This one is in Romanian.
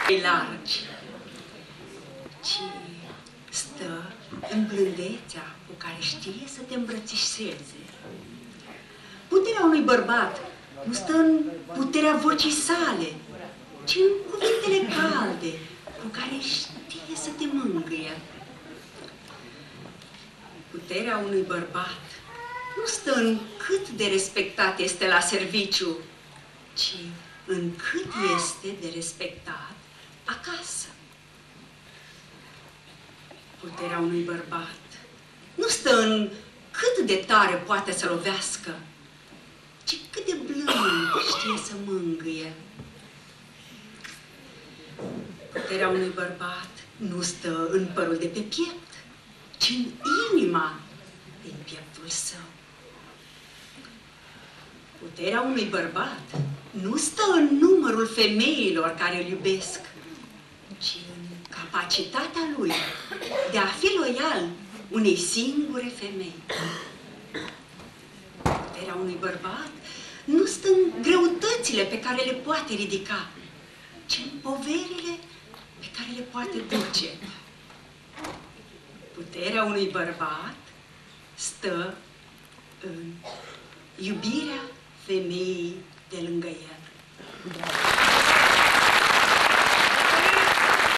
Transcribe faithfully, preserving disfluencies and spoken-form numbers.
largi, ci stă în blândețea cu care știe să te îmbrățișeze. Puterea unui bărbat nu stă în puterea vocii sale, ci în cuvintele calde cu care știe să te mângâie. Puterea unui bărbat nu stă în cât de respectat este la serviciu, ci în cât este de respectat acasă. Puterea unui bărbat nu stă în cât de tare poate să lovească, ci cât de blând știe să mângâie. Puterea unui bărbat nu stă în părul de pe piept, ci în inima din pieptul său. Puterea unui bărbat nu stă în numărul femeilor care îl iubesc, ci în capacitatea lui de a fi loial unei singure femei. Puterea unui bărbat nu stă în greutățile pe care le poate ridica, ci în poverile pe care le poate duce. Puterea unui bărbat stă în iubirea femeii de lângă el.